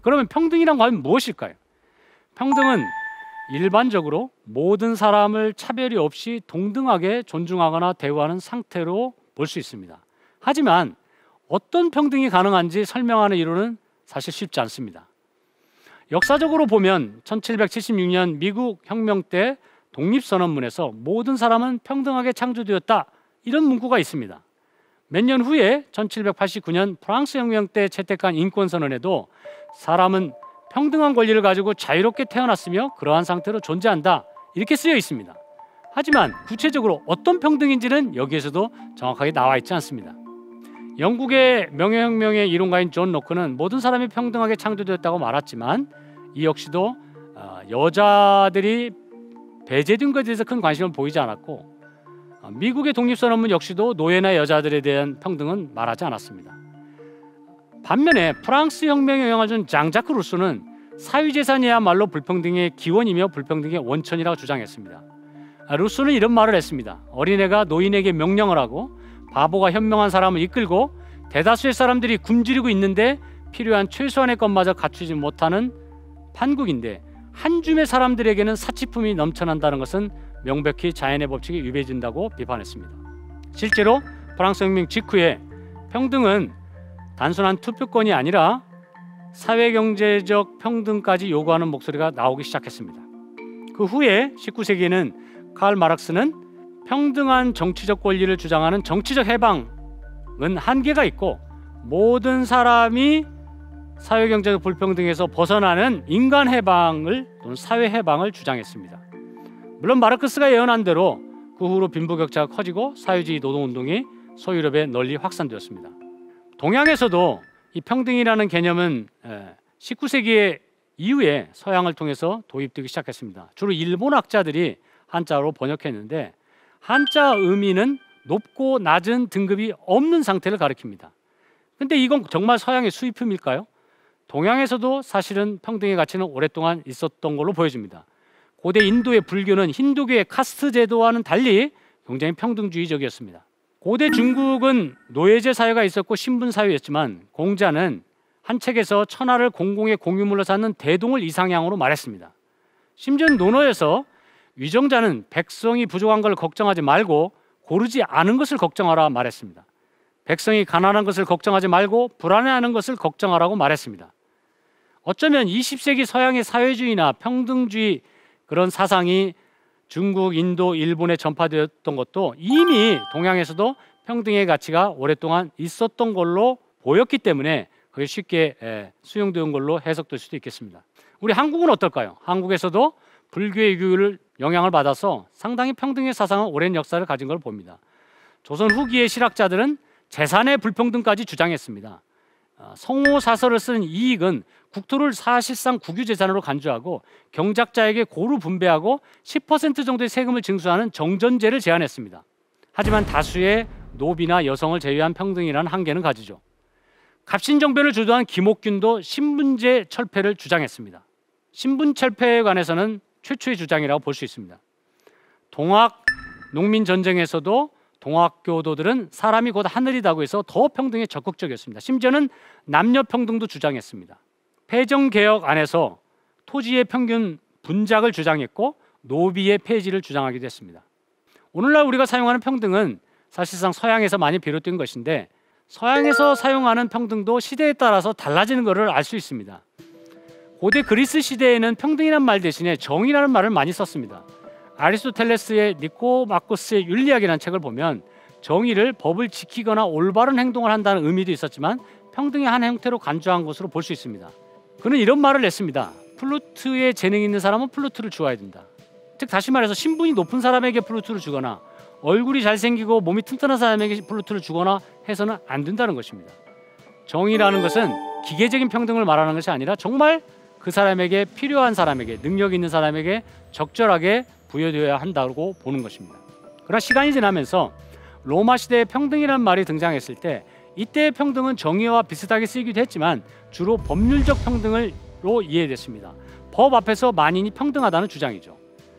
그러면 평등이란 과연 무엇일까요? 평등은 일반적으로 모든 사람을 차별이 없이 동등하게 존중하거나 대우하는 상태로 볼 수 있습니다. 하지만 어떤 평등이 가능한지 설명하는 이론은 사실 쉽지 않습니다. 역사적으로 보면 1776년 미국 혁명 때 독립선언문에서 모든 사람은 평등하게 창조되었다, 이런 문구가 있습니다. 몇 년 후에 1789년 프랑스 혁명 때 채택한 인권선언에도 사람은 평등한 권리를 가지고 자유롭게 태어났으며 그러한 상태로 존재한다, 이렇게 쓰여 있습니다. 하지만 구체적으로 어떤 평등인지는 여기에서도 정확하게 나와 있지 않습니다. 영국의 명예혁명의 이론가인 존 로크는 모든 사람이 평등하게 창조되었다고 말했지만 이 역시도 여자들이 배제된 것에 대해서 큰 관심을 보이지 않았고, 미국의 독립선언문 역시도 노예나 여자들에 대한 평등은 말하지 않았습니다. 반면에 프랑스 혁명에 영향을 준 장자크 루소는 사유재산이야말로 불평등의 기원이며 불평등의 원천이라고 주장했습니다. 루소는 이런 말을 했습니다. 어린애가 노인에게 명령을 하고 바보가 현명한 사람을 이끌고 대다수의 사람들이 굶주리고 있는데 필요한 최소한의 것마저 갖추지 못하는 판국인데 한 줌의 사람들에게는 사치품이 넘쳐난다는 것은 명백히 자연의 법칙에 위배된다고 비판했습니다. 실제로 프랑스 혁명 직후에 평등은 단순한 투표권이 아니라 사회경제적 평등까지 요구하는 목소리가 나오기 시작했습니다. 그 후에 19세기에는 칼 마르크스는 평등한 정치적 권리를 주장하는 정치적 해방은 한계가 있고 모든 사람이 사회경제적 불평등에서 벗어나는 인간 해방을 또는 사회 해방을 주장했습니다. 물론 마르크스가 예언한 대로 그 후로 빈부격차가 커지고 사회주의 노동운동이 소유럽에 널리 확산되었습니다. 동양에서도 이 평등이라는 개념은 19세기 이후에 서양을 통해서 도입되기 시작했습니다. 주로 일본 학자들이 한자로 번역했는데 한자 의미는 높고 낮은 등급이 없는 상태를 가리킵니다. 근데 이건 정말 서양의 수입품일까요? 동양에서도 사실은 평등의 가치는 오랫동안 있었던 걸로 보여집니다. 고대 인도의 불교는 힌두교의 카스트 제도와는 달리 굉장히 평등주의적이었습니다. 고대 중국은 노예제 사회가 있었고 신분 사회였지만 공자는 한 책에서 천하를 공공의 공유물로 삼는 대동을 이상향으로 말했습니다. 심지어 논어에서 위정자는 백성이 부족한 걸 걱정하지 말고 고르지 않은 것을 걱정하라 말했습니다. 백성이 가난한 것을 걱정하지 말고 불안해하는 것을 걱정하라고 말했습니다. 어쩌면 20세기 서양의 사회주의나 평등주의 그런 사상이 중국, 인도, 일본에 전파되었던 것도 이미 동양에서도 평등의 가치가 오랫동안 있었던 걸로 보였기 때문에 그게 쉽게 수용된 걸로 해석될 수도 있겠습니다. 우리 한국은 어떨까요? 한국에서도 불교의 교육을 영향을 받아서 상당히 평등의 사상은 오랜 역사를 가진 걸 봅니다. 조선 후기의 실학자들은 재산의 불평등까지 주장했습니다. 성호사설을 쓴 이익은 국토를 사실상 국유재산으로 간주하고 경작자에게 고루 분배하고 10% 정도의 세금을 징수하는 정전제를 제안했습니다. 하지만 다수의 노비나 여성을 제외한 평등이라는 한계는 가지죠. 갑신정변을 주도한 김옥균도 신분제 철폐를 주장했습니다. 신분철폐에 관해서는 최초의 주장이라고 볼 수 있습니다. 동학 농민전쟁에서도 동학교도들은 사람이 곧 하늘이다고 해서 더 평등에 적극적이었습니다. 심지어는 남녀 평등도 주장했습니다. 패정개혁 안에서 토지의 평균 분작을 주장했고 노비의 폐지를 주장하기도 했습니다. 오늘날 우리가 사용하는 평등은 사실상 서양에서 많이 비롯된 것인데 서양에서 사용하는 평등도 시대에 따라서 달라지는 것을 알 수 있습니다. 고대 그리스 시대에는 평등이라는 말 대신에 정의라는 말을 많이 썼습니다. 아리스토텔레스의 니코마코스의 윤리학이라는 책을 보면 정의를 법을 지키거나 올바른 행동을 한다는 의미도 있었지만 평등의 한 형태로 간주한 것으로 볼 수 있습니다. 그는 이런 말을 냈습니다. 플루트에 재능이 있는 사람은 플루트를 주어야 된다. 즉 다시 말해서 신분이 높은 사람에게 플루트를 주거나 얼굴이 잘생기고 몸이 튼튼한 사람에게 플루트를 주거나 해서는 안 된다는 것입니다. 정의라는 것은 기계적인 평등을 말하는 것이 아니라 정말 그 사람에게 필요한 사람에게 능력 있는 사람에게 적절하게 부여되어야 한다고 보는 것입니다. 그러나 시간이 지나면서 로마 시대에 평등이라는 말이 등장했을 때 이때의 평등은 정의와 비슷하게 쓰이기도 했지만 주로 법률적 평등으로 이해됐습니다. 법 앞에서 만인이 평등하다는 주장이죠.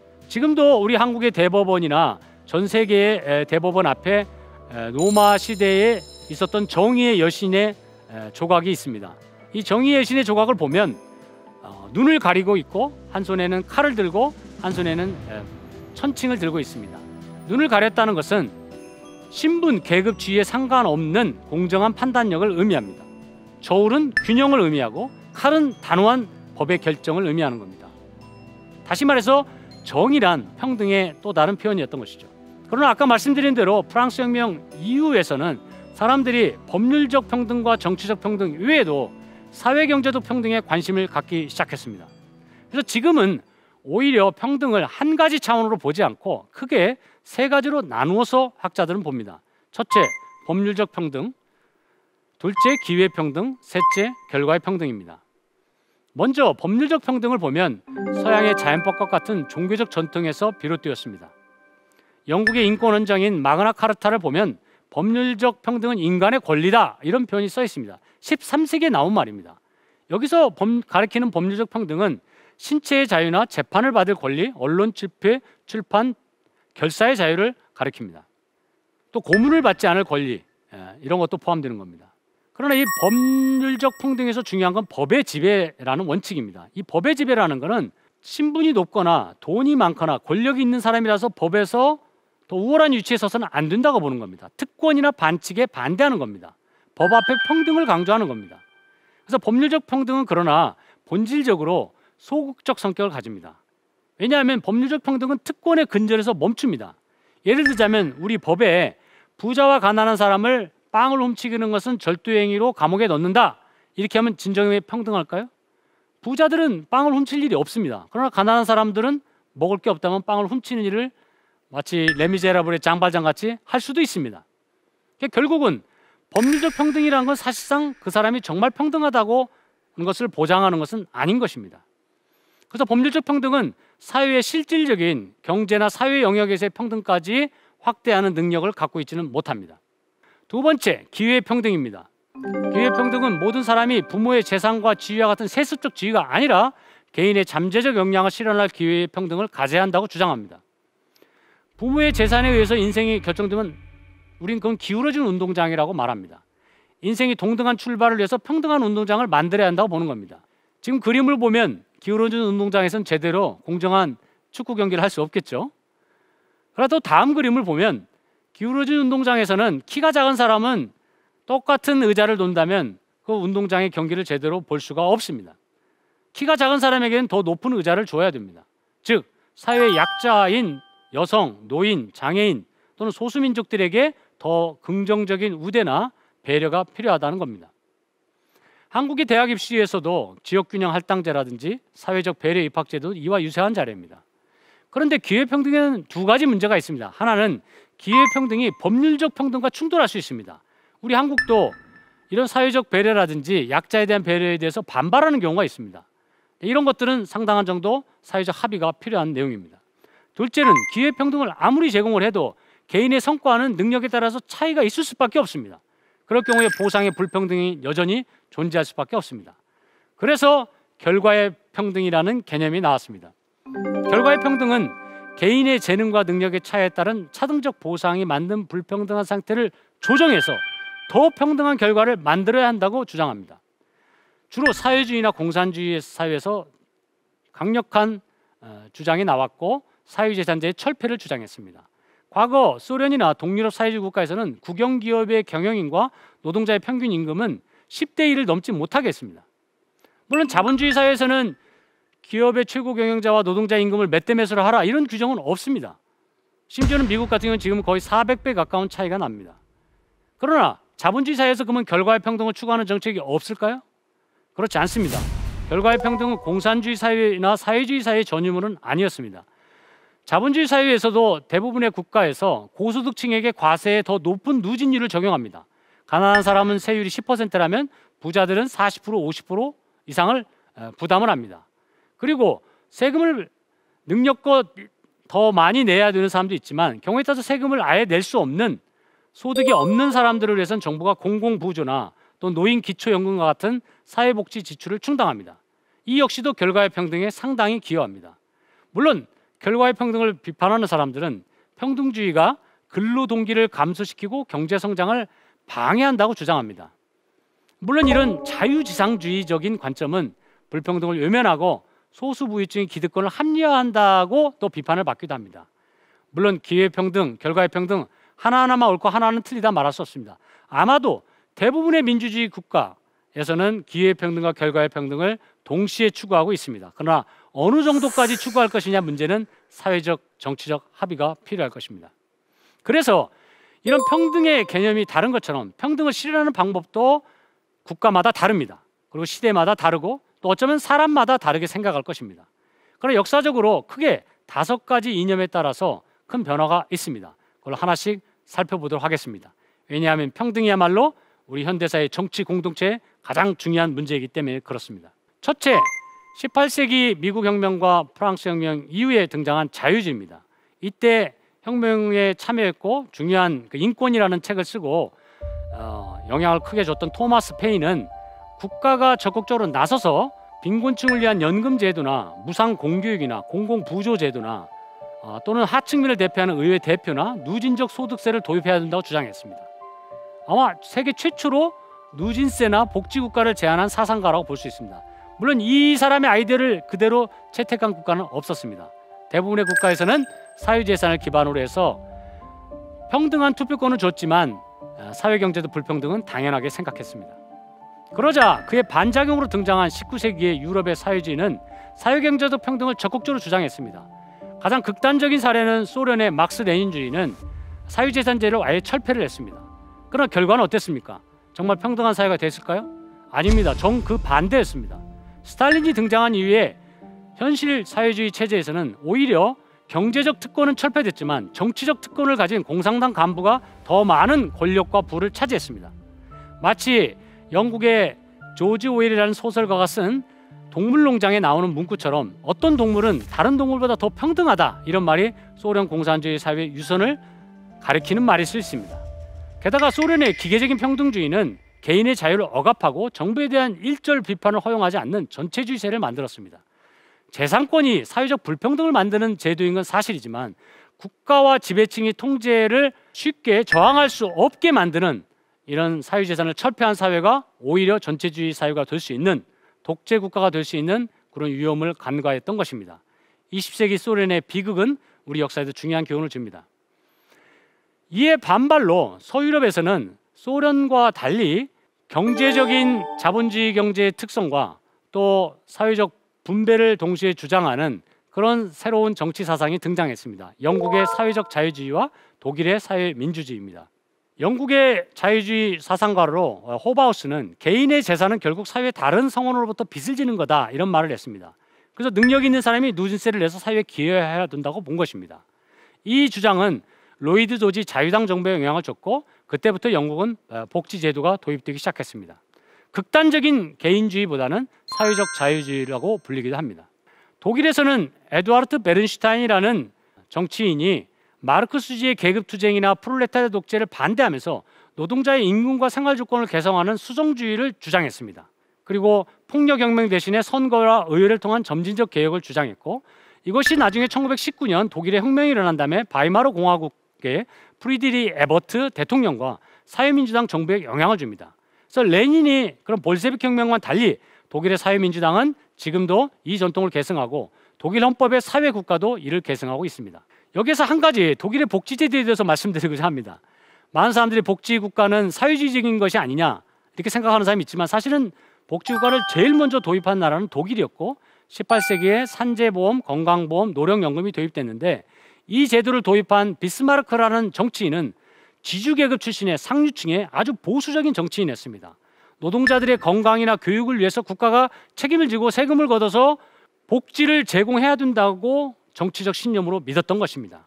지금도 우리 한국의 대법원이나 전 세계의 대법원 앞에 로마 시대에 있었던 정의의 여신의 조각이 있습니다. 이 정의의 신의 조각을 보면 눈을 가리고 있고 한 손에는 칼을 들고 한 손에는 천칭을 들고 있습니다. 눈을 가렸다는 것은 신분, 계급, 지위에 상관없는 공정한 판단력을 의미합니다. 저울은 균형을 의미하고 칼은 단호한 법의 결정을 의미하는 겁니다. 다시 말해서 정의란 평등의 또 다른 표현이었던 것이죠. 그러나 아까 말씀드린 대로 프랑스 혁명 이후에서는 사람들이 법률적 평등과 정치적 평등 외에도 사회 경제적 평등에 관심을 갖기 시작했습니다. 그래서 지금은 오히려 평등을 한 가지 차원으로 보지 않고 크게 세 가지로 나누어서 학자들은 봅니다. 첫째, 법률적 평등, 둘째, 기회 평등, 셋째, 결과의 평등입니다. 먼저 법률적 평등을 보면 서양의 자연법과 같은 종교적 전통에서 비롯되었습니다. 영국의 인권헌장인 마그나 카르타를 보면 법률적 평등은 인간의 권리다 이런 표현이 써 있습니다. 13세기에 나온 말입니다. 여기서 가리키는 법률적 평등은 신체의 자유나 재판을 받을 권리, 언론 집회, 출판, 결사의 자유를 가리킵니다. 또 고문을 받지 않을 권리, 이런 것도 포함되는 겁니다. 그러나 이 법률적 평등에서 중요한 건 법의 지배라는 원칙입니다. 이 법의 지배라는 것은 신분이 높거나 돈이 많거나 권력이 있는 사람이라서 법에서 더 우월한 위치에 서서는 안 된다고 보는 겁니다. 특권이나 반칙에 반대하는 겁니다. 법 앞에 평등을 강조하는 겁니다. 그래서 법률적 평등은 그러나 본질적으로 소극적 성격을 가집니다. 왜냐하면 법률적 평등은 특권에 근절해서 멈춥니다. 예를 들자면 우리 법에 부자와 가난한 사람을 빵을 훔치는 것은 절도행위로 감옥에 넣는다 이렇게 하면 진정에 평등할까요? 부자들은 빵을 훔칠 일이 없습니다. 그러나 가난한 사람들은 먹을 게 없다면 빵을 훔치는 일을 마치 레미제라블의 장발장 같이 할 수도 있습니다. 결국은 법률적 평등이라는 건 사실상 그 사람이 정말 평등하다고 하는 것을 보장하는 것은 아닌 것입니다. 그래서 법률적 평등은 사회의 실질적인 경제나 사회 영역에서의 평등까지 확대하는 능력을 갖고 있지는 못합니다. 두 번째, 기회 평등입니다. 기회 평등은 모든 사람이 부모의 재산과 지위와 같은 세습적 지위가 아니라 개인의 잠재적 역량을 실현할 기회 평등을 가져야 한다고 주장합니다. 부모의 재산에 의해서 인생이 결정되면 우린 그건 기울어진 운동장이라고 말합니다. 인생이 동등한 출발을 위해서 평등한 운동장을 만들어야 한다고 보는 겁니다. 지금 그림을 보면 기울어진 운동장에서는 제대로 공정한 축구 경기를 할 수 없겠죠. 그러나 또 다음 그림을 보면 기울어진 운동장에서는 키가 작은 사람은 똑같은 의자를 놓는다면 그 운동장의 경기를 제대로 볼 수가 없습니다. 키가 작은 사람에게는 더 높은 의자를 줘야 됩니다. 즉 사회의 약자인 여성, 노인, 장애인 또는 소수민족들에게 더 긍정적인 우대나 배려가 필요하다는 겁니다. 한국의 대학 입시에서도 지역균형 할당제라든지 사회적 배려 입학제도 이와 유사한 사례입니다. 그런데 기회평등에는 두 가지 문제가 있습니다. 하나는 기회평등이 법률적 평등과 충돌할 수 있습니다. 우리 한국도 이런 사회적 배려라든지 약자에 대한 배려에 대해서 반발하는 경우가 있습니다. 이런 것들은 상당한 정도 사회적 합의가 필요한 내용입니다. 둘째는 기회평등을 아무리 제공을 해도 개인의 성과는 능력에 따라서 차이가 있을 수밖에 없습니다. 그럴 경우에 보상의 불평등이 여전히 존재할 수밖에 없습니다. 그래서 결과의 평등이라는 개념이 나왔습니다. 결과의 평등은 개인의 재능과 능력의 차이에 따른 차등적 보상이 만든 불평등한 상태를 조정해서 더 평등한 결과를 만들어야 한다고 주장합니다. 주로 사회주의나 공산주의 사회에서 강력한 주장이 나왔고 사회주의자의 철폐를 주장했습니다. 과거 소련이나 동유럽 사회주의 국가에서는 국영기업의 경영인과 노동자의 평균 임금은 10대 1을 넘지 못하게 했습니다. 물론 자본주의 사회에서는 기업의 최고 경영자와 노동자 임금을 몇 대 몇으로 하라 이런 규정은 없습니다. 심지어는 미국 같은 경우는 지금 거의 400배 가까운 차이가 납니다. 그러나 자본주의 사회에서 그러면 결과의 평등을 추구하는 정책이 없을까요? 그렇지 않습니다. 결과의 평등은 공산주의 사회나 사회주의 사회의 전유물은 아니었습니다. 자본주의 사회에서도 대부분의 국가에서 고소득층에게 과세의 더 높은 누진율을 적용합니다. 가난한 사람은 세율이 10%라면 부자들은 40%, 50% 이상을 부담을 합니다. 그리고 세금을 능력껏 더 많이 내야 되는 사람도 있지만 경우에 따라서 세금을 아예 낼 수 없는 소득이 없는 사람들을 위해서는 정부가 공공부조나 또 노인 기초연금과 같은 사회복지 지출을 충당합니다. 이 역시도 결과의 평등에 상당히 기여합니다. 물론 결과의 평등을 비판하는 사람들은 평등주의가 근로 동기를 감소시키고 경제 성장을 방해한다고 주장합니다. 물론 이런 자유지상주의적인 관점은 불평등을 외면하고 소수부유층의 기득권을 합리화한다고 또 비판을 받기도 합니다. 물론 기회평등, 결과의평등 하나하나만 옳고 하나는 틀리다 말할 수 없습니다. 아마도 대부분의 민주주의 국가에서는 기회평등과 결과의평등을 동시에 추구하고 있습니다. 그러나 어느 정도까지 추구할 것이냐 문제는 사회적, 정치적 합의가 필요할 것입니다. 그래서 이런 평등의 개념이 다른 것처럼 평등을 실현하는 방법도 국가마다 다릅니다. 그리고 시대마다 다르고 또 어쩌면 사람마다 다르게 생각할 것입니다. 그러나 역사적으로 크게 5가지 이념에 따라서 큰 변화가 있습니다. 그걸 하나씩 살펴보도록 하겠습니다. 왜냐하면 평등이야말로 우리 현대사의 정치 공동체의 가장 중요한 문제이기 때문에 그렇습니다. 첫째, 18세기 미국 혁명과 프랑스 혁명 이후에 등장한 자유주의입니다. 이때 혁명에 참여했고 중요한 인권이라는 책을 쓰고 영향을 크게 줬던 토마스 페인은 국가가 적극적으로 나서서 빈곤층을 위한 연금 제도나 무상 공교육이나 공공부조 제도나 또는 하층민을 대표하는 의회 대표나 누진적 소득세를 도입해야 된다고 주장했습니다. 아마 세계 최초로 누진세나 복지국가를 제안한 사상가라고 볼 수 있습니다. 물론 이 사람의 아이디어를 그대로 채택한 국가는 없었습니다. 대부분의 국가에서는 사유재산을 기반으로 해서 평등한 투표권을 줬지만 사회경제적 불평등은 당연하게 생각했습니다. 그러자 그의 반작용으로 등장한 19세기의 유럽의 사회주의는 사회경제적 평등을 적극적으로 주장했습니다. 가장 극단적인 사례는 소련의 막스 레닌주의는 사유재산제를 아예 철폐를 했습니다. 그러나 결과는 어땠습니까? 정말 평등한 사회가 됐을까요? 아닙니다. 정 그 반대였습니다. 스탈린이 등장한 이후에 현실 사회주의 체제에서는 오히려 경제적 특권은 철폐됐지만 정치적 특권을 가진 공산당 간부가 더 많은 권력과 부를 차지했습니다. 마치 영국의 조지 오웰이라는 소설가가 쓴 동물농장에 나오는 문구처럼 어떤 동물은 다른 동물보다 더 평등하다, 이런 말이 소련 공산주의 사회의 유선을 가리키는 말일 수 있습니다. 게다가 소련의 기계적인 평등주의는 개인의 자유를 억압하고 정부에 대한 일절 비판을 허용하지 않는 전체주의세를 만들었습니다. 재산권이 사회적 불평등을 만드는 제도인 건 사실이지만 국가와 지배층이 통제를 쉽게 저항할 수 없게 만드는 이런 사유재산을 철폐한 사회가 오히려 전체주의 사회가 될 수 있는, 독재 국가가 될 수 있는 그런 위험을 간과했던 것입니다. 20세기 소련의 비극은 우리 역사에도 중요한 교훈을 줍니다. 이에 반발로 서유럽에서는 소련과 달리 경제적인 자본주의 경제의 특성과 또 사회적 분배를 동시에 주장하는 그런 새로운 정치 사상이 등장했습니다. 영국의 사회적 자유주의와 독일의 사회민주주의입니다. 영국의 자유주의 사상가로 호바우스는 개인의 재산은 결국 사회의 다른 성원으로부터 빚을 지는 거다, 이런 말을 했습니다. 그래서 능력 있는 사람이 누진세를 내서 사회에 기여해야 된다고 본 것입니다. 이 주장은 로이드 조지 자유당 정부에 영향을 줬고 그때부터 영국은 복지제도가 도입되기 시작했습니다. 극단적인 개인주의보다는 사회적 자유주의라고 불리기도 합니다. 독일에서는 에두아르트 베른슈타인이라는 정치인이 마르크스주의의 계급투쟁이나 프롤레타리아 독재를 반대하면서 노동자의 임금과 생활조건을 개선하는 수정주의를 주장했습니다. 그리고 폭력혁명 대신에 선거와 의회를 통한 점진적 개혁을 주장했고 이것이 나중에 1919년 독일의 혁명이 일어난 다음에 바이마르 공화국의 프리드리 에버트 대통령과 사회민주당 정부에 영향을 줍니다. 그래서 레닌이 그런 볼셰비크 혁명과는 달리 독일의 사회민주당은 지금도 이 전통을 계승하고 독일 헌법의 사회국가도 이를 계승하고 있습니다. 여기서 한 가지 독일의 복지제도에 대해서 말씀드리고자 합니다. 많은 사람들이 복지국가는 사회주의적인 것이 아니냐 이렇게 생각하는 사람이 있지만 사실은 복지국가를 제일 먼저 도입한 나라는 독일이었고 18세기에 산재보험, 건강보험, 노령연금이 도입됐는데 이 제도를 도입한 비스마르크라는 정치인은 지주계급 출신의 상류층의 아주 보수적인 정치인이었습니다. 노동자들의 건강이나 교육을 위해서 국가가 책임을 지고 세금을 걷어서 복지를 제공해야 된다고 정치적 신념으로 믿었던 것입니다.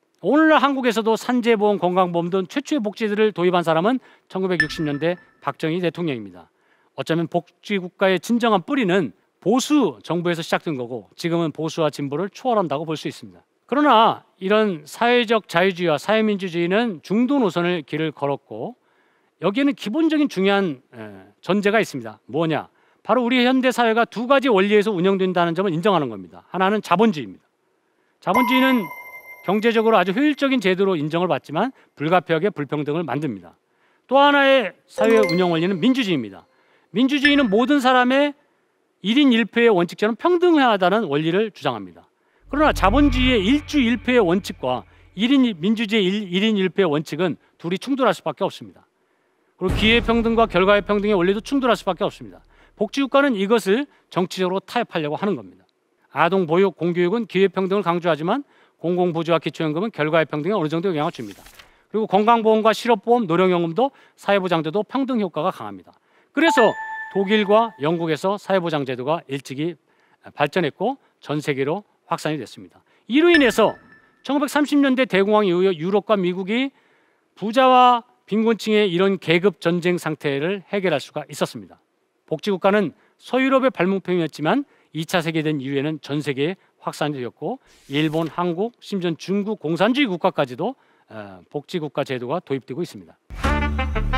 오늘날 한국에서도 산재보험, 건강보험 등 최초의 복지들을 도입한 사람은 1960년대 박정희 대통령입니다. 어쩌면 복지국가의 진정한 뿌리는 보수 정부에서 시작된 거고 지금은 보수와 진보를 초월한다고 볼 수 있습니다. 그러나 이런 사회적 자유주의와 사회민주주의는 중도 노선을 길을 걸었고 여기에는 기본적인 중요한 전제가 있습니다. 뭐냐? 바로 우리 현대 사회가 두 가지 원리에서 운영된다는 점을 인정하는 겁니다. 하나는 자본주의입니다. 자본주의는 경제적으로 아주 효율적인 제도로 인정을 받지만 불가피하게 불평등을 만듭니다. 또 하나의 사회 운영 원리는 민주주의입니다. 민주주의는 모든 사람의 1인 1표의 원칙처럼 평등하다는 원리를 주장합니다. 그러나 자본주의의 일주 1표의 원칙과 민주주의의 1인 1표의 원칙은 둘이 충돌할 수밖에 없습니다. 그리고 기회평등과 결과의 평등의 원리도 충돌할 수밖에 없습니다. 복지국가는 이것을 정치적으로 타협하려고 하는 겁니다. 아동보육, 공교육은 기회평등을 강조하지만 공공부주와 기초연금은 결과의 평등에 어느 정도 영향을 줍니다. 그리고 건강보험과 실업보험, 노령연금도 사회보장제도 평등 효과가 강합니다. 그래서 독일과 영국에서 사회보장제도가 일찍이 발전했고 전 세계로 확산이 됐습니다. 이로 인해서 1930년대 대공황 이후 유럽과 미국이 부자와 빈곤층의 이런 계급 전쟁 상태를 해결할 수가 있었습니다. 복지국가는 서유럽의 발명품이었지만 2차 세계대전 이후에는 전 세계에 확산이 되었고 일본, 한국, 심지어 중국 공산주의 국가까지도 복지국가 제도가 도입되고 있습니다.